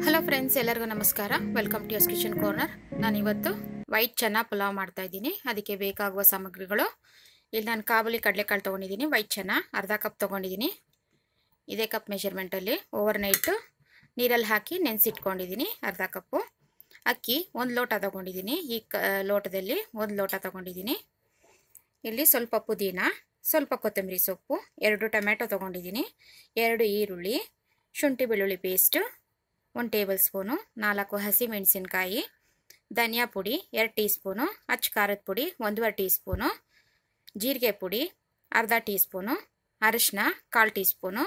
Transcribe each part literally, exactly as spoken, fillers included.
Hello friends, ಎಲ್ಲರಿಗೂ ನಮಸ್ಕಾರ. Welcome to ಯಸ್ ಕಿಚನ್ ಕಾರ್ನರ್. ನಾನು ಇವತ್ತು ವೈಟ್ ಚೆನ್ನ ಪಲಾವ್ ಮಾಡ್ತಾ ಇದ್ದೀನಿ. ಅದಕ್ಕೆ ಬೇಕಾಗುವ ಸಾಮಗ್ರಿಗಳು ಇಲ್ಲಿ ನಾನು ಕಾಬೂಲಿ ಕಡಲೆಕಾಳು ತೊಗೊಂಡಿದ್ದೀನಿ. ವೈಟ್ ಚೆನ್ನ ಅರ್ಧ ಕಪ್ ತೊಗೊಂಡಿದ್ದೀನಿ. ಇದೇ ಕಪ್ ಮೆಷರ್ಮೆಂಟಲ್ಲಿ ಓವರ್ ನೈಟು ನೀರಲ್ಲಿ ಹಾಕಿ ನೆನೆಸಿಟ್ಕೊಂಡಿದ್ದೀನಿ. ಅರ್ಧ ಕಪ್ಪು ಅಕ್ಕಿ ಒಂದು ಲೋಟ ತೊಗೊಂಡಿದ್ದೀನಿ. ಈ ಕ ಲೋಟದಲ್ಲಿ ಒಂದು ಲೋಟ ತೊಗೊಂಡಿದ್ದೀನಿ. ಇಲ್ಲಿ ಸ್ವಲ್ಪ ಪುದೀನ, ಸ್ವಲ್ಪ ಕೊತ್ತಂಬರಿ ಸೊಪ್ಪು, ಎರಡು ಟೊಮೆಟೊ ತೊಗೊಂಡಿದ್ದೀನಿ, ಎರಡು ಈರುಳ್ಳಿ, ಶುಂಠಿ ಬೆಳ್ಳುಳ್ಳಿ ಪೇಸ್ಟು ಒಂದು ಟೇಬಲ್ ಸ್ಪೂನು, ನಾಲ್ಕು ಹಸಿಮೆಣಸಿನ್ಕಾಯಿ, ಧನಿಯಾ ಪುಡಿ ಎರಡು ಟೀ ಸ್ಪೂನು, ಅಚ್ಚ ಖಾರದ ಪುಡಿ ಒಂದೂವರೆ ಟೀ ಸ್ಪೂನು, ಜೀರಿಗೆ ಪುಡಿ ಅರ್ಧ ಟೀ ಸ್ಪೂನು, ಅರಿಶಿನ ಕಾಲು ಟೀ ಸ್ಪೂನು,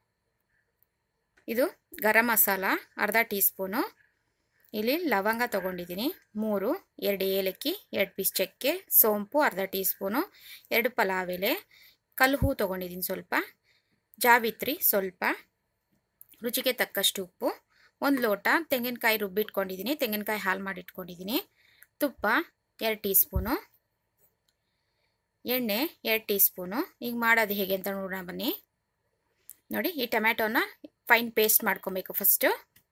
ಇದು ಗರಂ ಮಸಾಲ ಅರ್ಧ ಟೀ ಸ್ಪೂನು, ಇಲ್ಲಿ ಲವಂಗ ತೊಗೊಂಡಿದ್ದೀನಿ ಮೂರು, ಎರಡು ಏಲಕ್ಕಿ, ಎರಡು ಪೀಸ್ ಚಕ್ಕೆ, ಸೋಂಪು ಅರ್ಧ ಟೀ ಸ್ಪೂನು, ಎರಡು ಪಲಾವ್ ಎಲೆ, ಕಲ್ಲು ಹೂ ತೊಗೊಂಡಿದ್ದೀನಿ ಸ್ವಲ್ಪ, ಜಾವಿತ್ರಿ ಸ್ವಲ್ಪ, ರುಚಿಗೆ ತಕ್ಕಷ್ಟು ಉಪ್ಪು, ಒಂದು ಲೋಟ ತೆಂಗಿನಕಾಯಿ ರುಬ್ಬಿಟ್ಕೊಂಡಿದ್ದೀನಿ, ತೆಂಗಿನಕಾಯಿ ಹಾಲು ಮಾಡಿಟ್ಕೊಂಡಿದ್ದೀನಿ, ತುಪ್ಪ ಎರಡು ಟೀ ಸ್ಪೂನು, ಎಣ್ಣೆ ಎರಡು ಟೀ ಸ್ಪೂನು. ಈಗ ಮಾಡೋದು ಹೇಗೆ ಅಂತ ನೋಡೋಣ ಬನ್ನಿ. ನೋಡಿ, ಈ ಟೊಮ್ಯಾಟೋನ ಫೈನ್ ಪೇಸ್ಟ್ ಮಾಡ್ಕೊಬೇಕು ಫಸ್ಟು.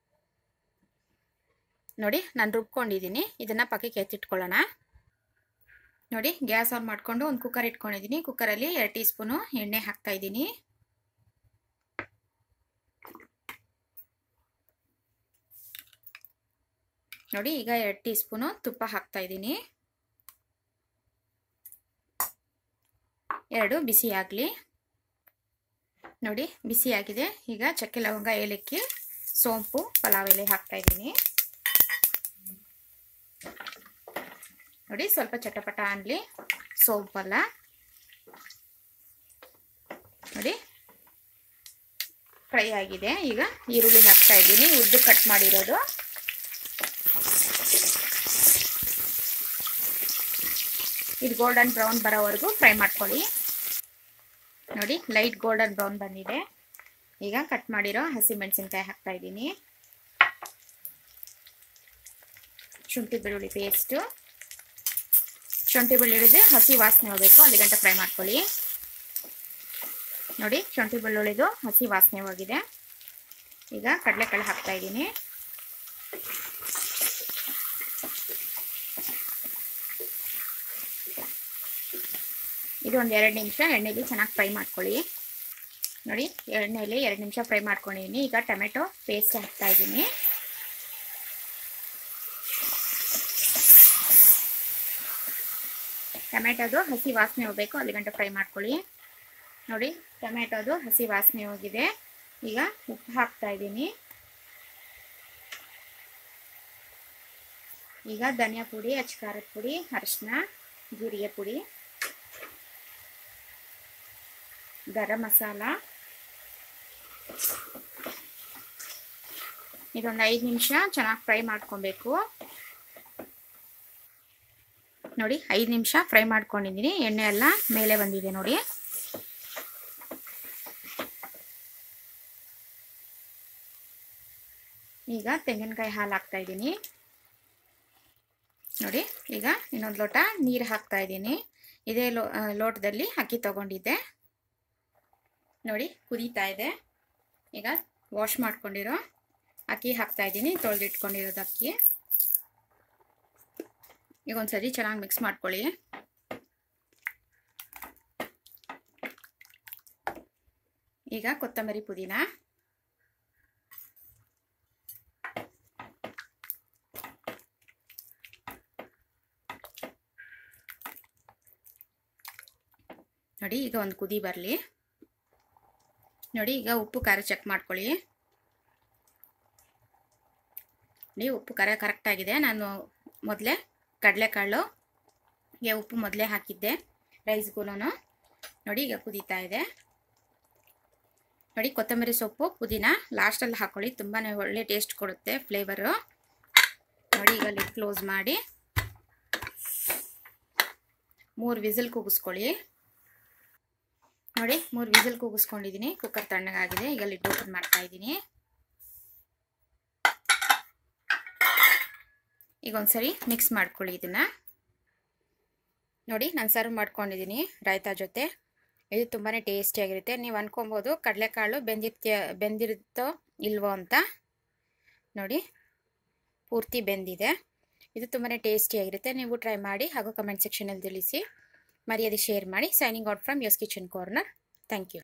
ನೋಡಿ, ನಾನು ರುಬ್ಕೊಂಡಿದ್ದೀನಿ. ಇದನ್ನು ಪಕ್ಕಕ್ಕೆ ಎತ್ತಿಟ್ಕೊಳ್ಳೋಣ. ನೋಡಿ, ಗ್ಯಾಸ್ ಆನ್ ಮಾಡಿಕೊಂಡು ಒಂದು ಕುಕ್ಕರ್ ಇಟ್ಕೊಂಡಿದ್ದೀನಿ. ಕುಕ್ಕರಲ್ಲಿ ಎರಡು ಟೀ ಸ್ಪೂನು ಎಣ್ಣೆ ಹಾಕ್ತಾಯಿದ್ದೀನಿ. ನೋಡಿ, ಈಗ ಎರಡು ಟೀ ಸ್ಪೂನು ತುಪ್ಪ ಹಾಕ್ತಾ ಇದ್ದೀನಿ. ಎರಡು ಬಿಸಿ ಆಗಲಿ. ನೋಡಿ, ಬಿಸಿ ಆಗಿದೆ. ಈಗ ಚಕ್ಕೆ ಲವಂಗ ಏಲಕ್ಕಿ ಸೋಂಪು ಪಲಾವ್ ಎಲೆ ಹಾಕ್ತಾ ಇದ್ದೀನಿ. ನೋಡಿ, ಸ್ವಲ್ಪ ಚಟಪಟ ಅನ್ನಲಿ ಸೋಂಪಲ್ಲ. ನೋಡಿ, ಫ್ರೈ ಆಗಿದೆ. ಈಗ ಈರುಳ್ಳಿ ಹಾಕ್ತಾ ಇದ್ದೀನಿ, ಉದ್ದು ಕಟ್ ಮಾಡಿರೋದು. ಇದು ಗೋಲ್ಡನ್ ಬ್ರೌನ್ ಬರೋವರೆಗೂ ಫ್ರೈ ಮಾಡ್ಕೊಳ್ಳಿ. ನೋಡಿ, ಲೈಟ್ ಗೋಲ್ಡನ್ ಬ್ರೌನ್ ಬಂದಿದೆ. ಈಗ ಕಟ್ ಮಾಡಿರೋ ಹಸಿ ಮೆಣಸಿನ್ಕಾಯಿ ಹಾಕ್ತಾ ಇದ್ದೀನಿ. ಶುಂಠಿ ಬೆಳ್ಳುಳ್ಳಿ ಪೇಸ್ಟು, ಶುಂಠಿ ಬೆಳ್ಳುಳ್ಳಿದು ಹಸಿ ವಾಸನೆ ಹೋಗಬೇಕು, ಅಲ್ಲಿ ಗಂಟೆ ಫ್ರೈ ಮಾಡ್ಕೊಳ್ಳಿ. ನೋಡಿ, ಶುಂಠಿ ಬೆಳ್ಳುಳ್ಳಿದು ಹಸಿ ವಾಸನೆ ಹೋಗಿದೆ. ಈಗ ಕಡಲೆಕಾಳು ಹಾಕ್ತಾ ಇದ್ದೀನಿ. ಇದು ಒಂದು ಎರಡು ನಿಮಿಷ ಎಣ್ಣೆಲಿ ಚೆನ್ನಾಗಿ ಫ್ರೈ ಮಾಡ್ಕೊಳ್ಳಿ. ನೋಡಿ, ಎಣ್ಣೆಲಿ ಎರಡು ನಿಮಿಷ ಫ್ರೈ ಮಾಡ್ಕೊಂಡಿದ್ದೀನಿ. ಈಗ ಟೊಮೆಟೊ ಪೇಸ್ಟ್ ಹಾಕ್ತಾ ಇದ್ದೀನಿ. ಟೊಮೆಟೊದು ಹಸಿ ವಾಸನೆ ಹೋಗಬೇಕು, ಅಲ್ಲಿ ಗಂಟೆ ಫ್ರೈ ಮಾಡ್ಕೊಳ್ಳಿ. ನೋಡಿ, ಟೊಮೆಟೊದು ಹಸಿ ವಾಸನೆ ಹೋಗಿದೆ. ಈಗ ಉಪ್ಪು ಹಾಕ್ತಾ ಇದ್ದೀನಿ. ಈಗ ಧನಿಯಾ ಪುಡಿ, ಅಚ್ಚ ಖಾರದ ಪುಡಿ, ಅರಿಶಿನ, ಜೀರಿಗೆ ಪುಡಿ, ಗರಂ ಮಸಾಲ, ಇದೊಂದು ಐದು ನಿಮಿಷ ಚೆನ್ನಾಗಿ ಫ್ರೈ ಮಾಡ್ಕೊಬೇಕು. ನೋಡಿ, ಐದು ನಿಮಿಷ ಫ್ರೈ ಮಾಡ್ಕೊಂಡಿದ್ದೀನಿ. ಎಣ್ಣೆ ಎಲ್ಲ ಮೇಲೆ ಬಂದಿದೆ ನೋಡಿ. ಈಗ ತೆಂಗಿನಕಾಯಿ ಹಾಲು ಹಾಕ್ತಾ ಇದ್ದೀನಿ. ನೋಡಿ, ಈಗ ಇನ್ನೊಂದು ಲೋಟ ನೀರು ಹಾಕ್ತಾ ಇದ್ದೀನಿ. ಇದೇ ಲೋ ಲೋಟದಲ್ಲಿ ಅಕ್ಕಿ ತಗೊಂಡಿದ್ದೆ. ನೋಡಿ, ಕುದೀತಾ ಇದೆ. ಈಗ ವಾಶ್ ಮಾಡ್ಕೊಂಡಿರೋ ಅಕ್ಕಿ ಹಾಕ್ತಾ ಇದ್ದೀನಿ, ತೊಳೆದಿಟ್ಕೊಂಡಿರೋದು ಅಕ್ಕಿ. ಈಗ ಒಂದ್ಸರಿ ಚೆನ್ನಾಗಿ ಮಿಕ್ಸ್ ಮಾಡ್ಕೊಳ್ಳಿ. ಈಗ ಕೊತ್ತಂಬರಿ ಪುದೀನ, ನೋಡಿ, ಈಗ ಒಂದು ಕುದಿ ಬರಲಿ. ನೋಡಿ, ಈಗ ಉಪ್ಪು ಖಾರ ಚೆಕ್ ಮಾಡ್ಕೊಳ್ಳಿ. ನೋಡಿ, ಉಪ್ಪು ಖಾರ ಕರೆಕ್ಟಾಗಿದೆ. ನಾನು ಮೊದಲೇ ಕಡಲೆಕಾಳುಗೆ ಉಪ್ಪು ಮೊದಲೇ ಹಾಕಿದ್ದೆ ರೈಸ್ಗೂ. ನೋಡಿ, ಈಗ ಕುದೀತಾ ಇದೆ. ನೋಡಿ, ಕೊತ್ತಂಬರಿ ಸೊಪ್ಪು ಪುದೀನ ಲಾಸ್ಟಲ್ಲಿ ಹಾಕ್ಕೊಳ್ಳಿ, ತುಂಬಾ ಒಳ್ಳೆ ಟೇಸ್ಟ್ ಕೊಡುತ್ತೆ ಫ್ಲೇವರು. ನೋಡಿ, ಈಗ ಲಿಡ್ ಕ್ಲೋಸ್ ಮಾಡಿ ಮೂರು ವಿಸಿಲ್ ಕೂಗಿಸ್ಕೊಳ್ಳಿ. ನೋಡಿ, ಮೂರು ವಿಸಿಲ್ ಕೂಗಿಸ್ಕೊಂಡಿದ್ದೀನಿ. ಕುಕ್ಕರ್ ತಣ್ಣಗಾಗಿದೆ. ಈಗ ಲಿಡ್ ಓಪನ್ ಮಾಡ್ತಾ ಇದ್ದೀನಿ. ಈಗ ಒಂದ್ಸರಿ ಮಿಕ್ಸ್ ಮಾಡ್ಕೊಳ್ಳಿ ಇದನ್ನ. ನೋಡಿ, ನಾನು ಸರ್ವ್ ಮಾಡ್ಕೊಂಡಿದ್ದೀನಿ ರಾಯ್ತಾ ಜೊತೆ. ಇದು ತುಂಬಾ ಟೇಸ್ಟಿಯಾಗಿರುತ್ತೆ. ನೀವು ಅನ್ಕೊಬೋದು ಕಡಲೆಕಾಳು ಬೆಂದಿರ್ತ ಬೆಂದಿರುತ್ತೋ ಇಲ್ವೋ ಅಂತ. ನೋಡಿ ಪೂರ್ತಿ ಬೆಂದಿದೆ. ಇದು ತುಂಬಾ ಟೇಸ್ಟಿಯಾಗಿರುತ್ತೆ. ನೀವು ಟ್ರೈ ಮಾಡಿ ಹಾಗೂ ಕಮೆಂಟ್ ಸೆಕ್ಷನಲ್ಲಿ ತಿಳಿಸಿ. ಮರ್ಯಾದೆ ಶೇರ್ ಮಾಡಿ. Signing out from Yo's Kitchen Corner. Thank you.